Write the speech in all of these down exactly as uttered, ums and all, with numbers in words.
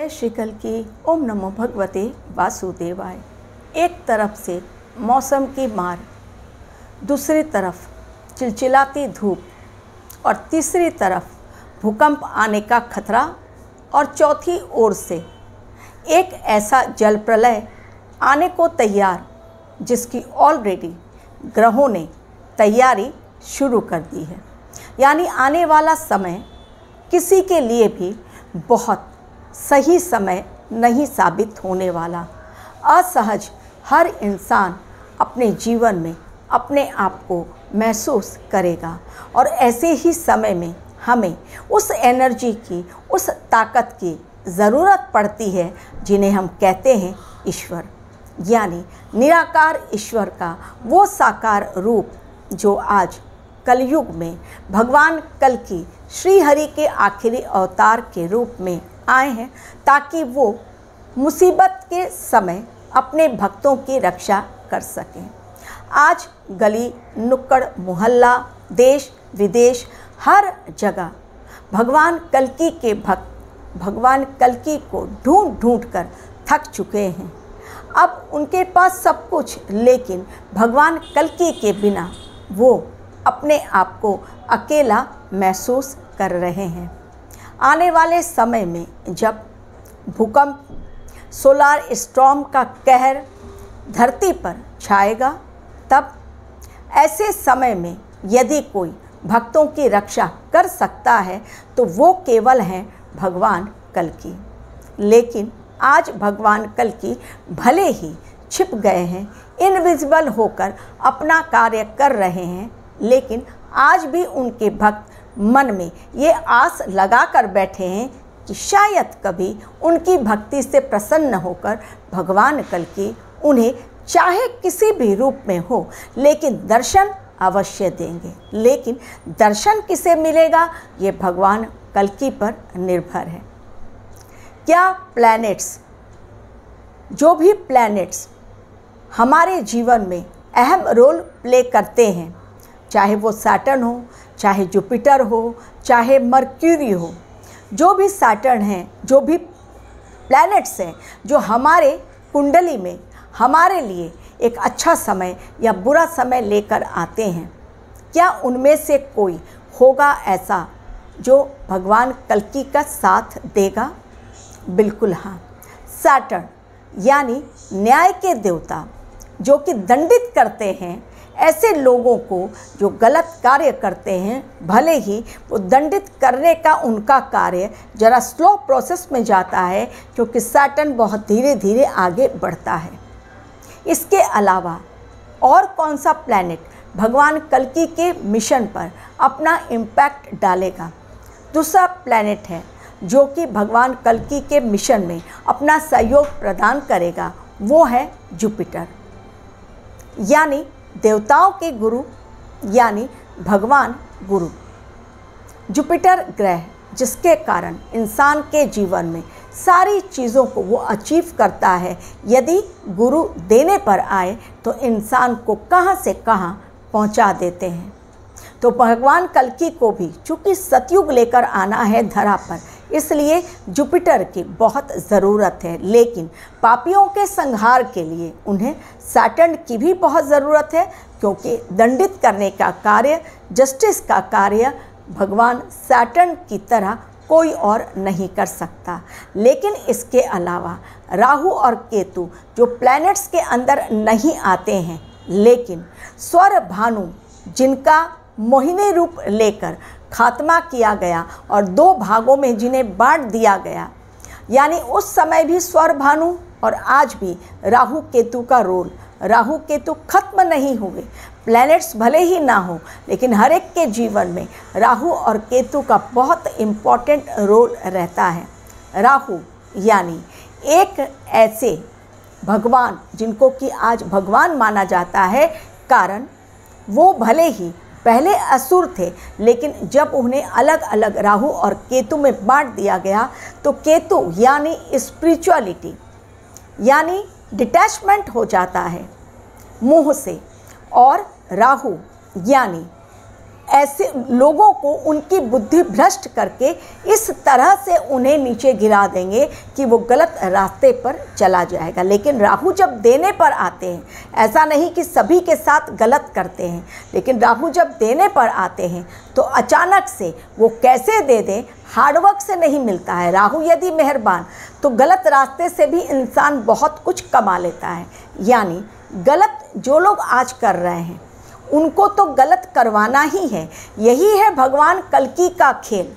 जय श्री कल की। ओम नमो भगवते वासुदेवाय। एक तरफ से मौसम की मार, दूसरी तरफ चिलचिलाती धूप और तीसरी तरफ भूकंप आने का खतरा और चौथी ओर से एक ऐसा जल प्रलय आने को तैयार जिसकी ऑलरेडी ग्रहों ने तैयारी शुरू कर दी है। यानी आने वाला समय किसी के लिए भी बहुत सही समय नहीं साबित होने वाला। असहज हर इंसान अपने जीवन में अपने आप को महसूस करेगा और ऐसे ही समय में हमें उस एनर्जी की, उस ताकत की ज़रूरत पड़ती है जिन्हें हम कहते हैं ईश्वर, यानी निराकार ईश्वर का वो साकार रूप जो आज कलयुग में भगवान कल्कि श्री हरि के आखिरी अवतार के रूप में आए हैं, ताकि वो मुसीबत के समय अपने भक्तों की रक्षा कर सकें। आज गली नुक्कड़ मोहल्ला, देश विदेश, हर जगह भगवान कल्कि के भक्त भगवान कल्कि को ढूंढ ढूंढ कर थक चुके हैं। अब उनके पास सब कुछ, लेकिन भगवान कल्कि के बिना वो अपने आप को अकेला महसूस कर रहे हैं। आने वाले समय में जब भूकंप, सोलार स्टॉर्म का कहर धरती पर छाएगा, तब ऐसे समय में यदि कोई भक्तों की रक्षा कर सकता है तो वो केवल हैं भगवान कल्कि। लेकिन आज भगवान कल्कि भले ही छिप गए हैं, इनविजिबल होकर अपना कार्य कर रहे हैं, लेकिन आज भी उनके भक्त मन में ये आस लगा कर बैठे हैं कि शायद कभी उनकी भक्ति से प्रसन्न होकर भगवान कल्कि उन्हें चाहे किसी भी रूप में हो लेकिन दर्शन अवश्य देंगे। लेकिन दर्शन किसे मिलेगा, ये भगवान कल्कि पर निर्भर है। क्या प्लैनेट्स, जो भी प्लैनेट्स हमारे जीवन में अहम रोल प्ले करते हैं, चाहे वो सैटर्न हो, चाहे जुपिटर हो, चाहे मर्क्यूरी हो, जो भी सैटर्न हैं, जो भी प्लैनेट्स हैं जो हमारे कुंडली में हमारे लिए एक अच्छा समय या बुरा समय लेकर आते हैं, क्या उनमें से कोई होगा ऐसा जो भगवान कल्कि का साथ देगा? बिल्कुल हाँ। सैटर्न यानी न्याय के देवता, जो कि दंडित करते हैं ऐसे लोगों को जो गलत कार्य करते हैं। भले ही वो दंडित करने का उनका कार्य ज़रा स्लो प्रोसेस में जाता है, क्योंकि सैटर्न बहुत धीरे धीरे आगे बढ़ता है। इसके अलावा और कौन सा प्लैनेट भगवान कल्कि के मिशन पर अपना इम्पैक्ट डालेगा? दूसरा प्लैनेट है जो कि भगवान कल्कि के मिशन में अपना सहयोग प्रदान करेगा, वो है जुपिटर, यानी देवताओं के गुरु, यानी भगवान गुरु। जुपिटर ग्रह जिसके कारण इंसान के जीवन में सारी चीज़ों को वो अचीव करता है, यदि गुरु देने पर आए तो इंसान को कहाँ से कहाँ पहुँचा देते हैं। तो भगवान कल्कि को भी चूँकि सतयुग लेकर आना है धरा पर, इसलिए जुपिटर की बहुत ज़रूरत है। लेकिन पापियों के संहार के लिए उन्हें सैटर्न की भी बहुत ज़रूरत है, क्योंकि दंडित करने का कार्य, जस्टिस का कार्य भगवान सैटर्न की तरह कोई और नहीं कर सकता। लेकिन इसके अलावा राहु और केतु जो प्लैनेट्स के अंदर नहीं आते हैं, लेकिन स्वर भानु जिनका मोहिनी रूप लेकर खात्मा किया गया और दो भागों में जिन्हें बांट दिया गया, यानी उस समय भी स्वर भानु और आज भी राहु केतु का रोल, राहु केतु खत्म नहीं हुए। प्लैनेट्स भले ही ना हो, लेकिन हर एक के जीवन में राहु और केतु का बहुत इम्पॉर्टेंट रोल रहता है। राहु यानी एक ऐसे भगवान जिनको कि आज भगवान माना जाता है, कारण वो भले ही पहले असुर थे, लेकिन जब उन्हें अलग अलग राहु और केतु में बांट दिया गया तो केतु यानी स्पिरिचुअलिटी, यानी डिटैचमेंट हो जाता है मोह से, और राहु यानी ऐसे लोगों को उनकी बुद्धि भ्रष्ट करके इस तरह से उन्हें नीचे गिरा देंगे कि वो गलत रास्ते पर चला जाएगा। लेकिन राहु जब देने पर आते हैं, ऐसा नहीं कि सभी के साथ गलत करते हैं, लेकिन राहु जब देने पर आते हैं तो अचानक से वो कैसे दे दें, हार्डवर्क से नहीं मिलता है। राहु यदि मेहरबान तो गलत रास्ते से भी इंसान बहुत कुछ कमा लेता है। यानी गलत जो लोग आज कर रहे हैं उनको तो गलत करवाना ही है। यही है भगवान कल्कि का खेल,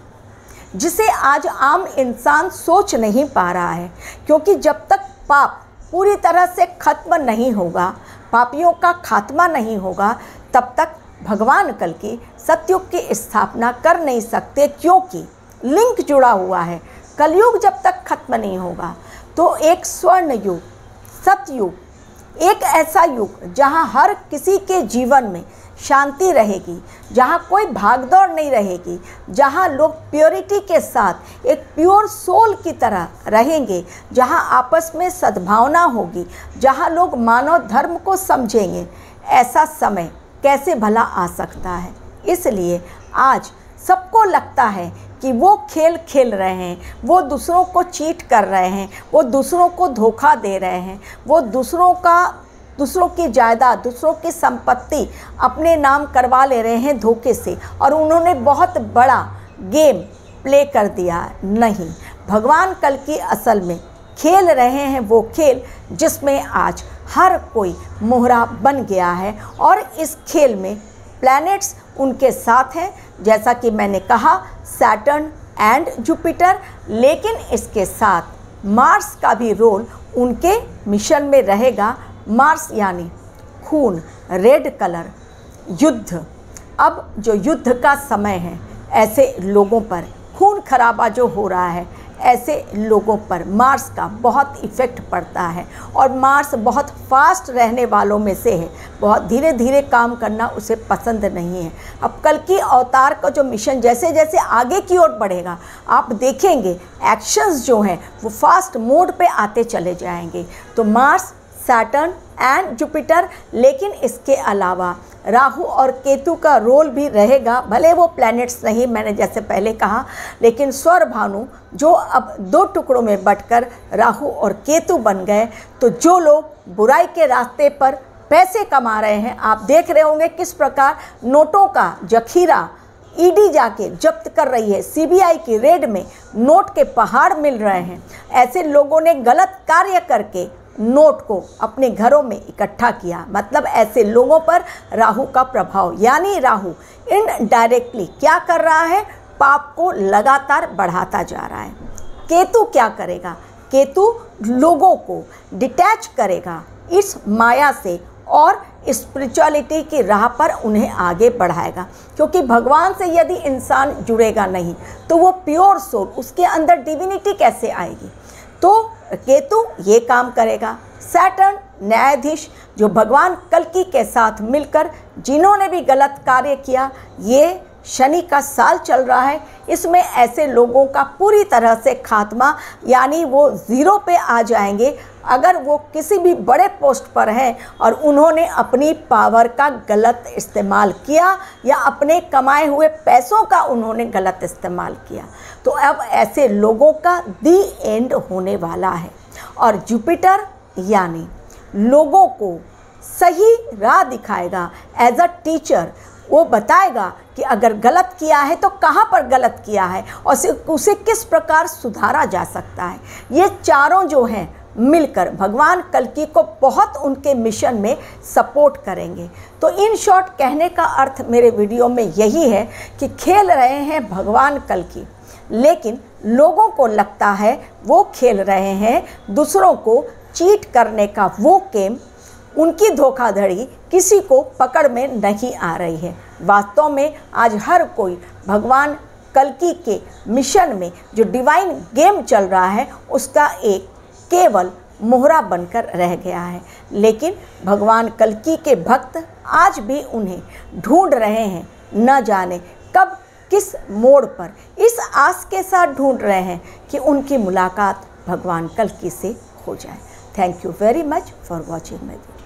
जिसे आज आम इंसान सोच नहीं पा रहा है। क्योंकि जब तक पाप पूरी तरह से खत्म नहीं होगा, पापियों का खात्मा नहीं होगा, तब तक भगवान कल्कि सतयुग की स्थापना कर नहीं सकते। क्योंकि लिंक जुड़ा हुआ है। कलयुग जब तक खत्म नहीं होगा तो एक स्वर्ण युग, सतयुग, एक ऐसा युग जहां हर किसी के जीवन में शांति रहेगी, जहां कोई भागदौड़ नहीं रहेगी, जहां लोग प्योरिटी के साथ एक प्योर सोल की तरह रहेंगे, जहां आपस में सद्भावना होगी, जहां लोग मानव धर्म को समझेंगे। ऐसा समय कैसे भला आ सकता है? इसलिए आज सबको लगता है कि वो खेल खेल रहे हैं, वो दूसरों को चीट कर रहे हैं, वो दूसरों को धोखा दे रहे हैं, वो दूसरों का दूसरों की जायदाद, दूसरों की संपत्ति अपने नाम करवा ले रहे हैं धोखे से, और उन्होंने बहुत बड़ा गेम प्ले कर दिया। नहीं, भगवान कल्कि असल में खेल रहे हैं वो खेल जिसमें आज हर कोई मोहरा बन गया है। और इस खेल में प्लैनेट्स उनके साथ हैं, जैसा कि मैंने कहा, सैटर्न एंड जुपिटर। लेकिन इसके साथ मार्स का भी रोल उनके मिशन में रहेगा। मार्स यानी खून, रेड कलर, युद्ध। अब जो युद्ध का समय है, ऐसे लोगों पर खून खराबा जो हो रहा है, ऐसे लोगों पर मार्स का बहुत इफ़ेक्ट पड़ता है। और मार्स बहुत फास्ट रहने वालों में से है, बहुत धीरे धीरे काम करना उसे पसंद नहीं है। अब कल्कि अवतार का जो मिशन जैसे जैसे आगे की ओर बढ़ेगा, आप देखेंगे एक्शंस जो हैं वो फास्ट मोड पे आते चले जाएंगे। तो मार्स, सैटर्न एंड जुपिटर, लेकिन इसके अलावा राहु और केतु का रोल भी रहेगा। भले वो प्लैनेट्स नहीं, मैंने जैसे पहले कहा, लेकिन स्वर भानु जो अब दो टुकड़ों में बंटकर राहु और केतु बन गए, तो जो लोग बुराई के रास्ते पर पैसे कमा रहे हैं, आप देख रहे होंगे किस प्रकार नोटों का जखीरा ईडी जाके जब्त कर रही है। सीबीआई की रेड में नोट के पहाड़ मिल रहे हैं। ऐसे लोगों ने गलत कार्य करके नोट को अपने घरों में इकट्ठा किया। मतलब ऐसे लोगों पर राहु का प्रभाव, यानी राहु इनडायरेक्टली क्या कर रहा है, पाप को लगातार बढ़ाता जा रहा है। केतु क्या करेगा? केतु लोगों को डिटैच करेगा इस माया से और स्पिरिचुअलिटी की राह पर उन्हें आगे बढ़ाएगा। क्योंकि भगवान से यदि इंसान जुड़ेगा नहीं तो वो प्योर सोल, उसके अंदर डिविनिटी कैसे आएगी? तो केतु ये काम करेगा। सैटर्न न्यायाधीश, जो भगवान कल्कि के साथ मिलकर जिन्होंने भी गलत कार्य किया, ये शनि का साल चल रहा है, इसमें ऐसे लोगों का पूरी तरह से खात्मा, यानी वो ज़ीरो पे आ जाएंगे अगर वो किसी भी बड़े पोस्ट पर हैं और उन्होंने अपनी पावर का गलत इस्तेमाल किया या अपने कमाए हुए पैसों का उन्होंने गलत इस्तेमाल किया। तो अब ऐसे लोगों का दी एंड होने वाला है। और जुपिटर यानी लोगों को सही राह दिखाएगा। एज अ टीचर वो बताएगा कि अगर गलत किया है तो कहाँ पर गलत किया है और उसे किस प्रकार सुधारा जा सकता है। ये चारों जो हैं मिलकर भगवान कल्कि को बहुत उनके मिशन में सपोर्ट करेंगे। तो इन शॉर्ट कहने का अर्थ मेरे वीडियो में यही है कि खेल रहे हैं भगवान कल्कि, लेकिन लोगों को लगता है वो खेल रहे हैं दूसरों को चीट करने का वो गेम। उनकी धोखाधड़ी किसी को पकड़ में नहीं आ रही है। वास्तव में आज हर कोई भगवान कल्कि के मिशन में जो डिवाइन गेम चल रहा है उसका एक केवल मोहरा बनकर रह गया है। लेकिन भगवान कल्कि के भक्त आज भी उन्हें ढूंढ रहे हैं, न जाने कब किस मोड़ पर, इस आस के साथ ढूंढ रहे हैं कि उनकी मुलाकात भगवान कल्कि से हो जाए। Thank you very much for watching my video.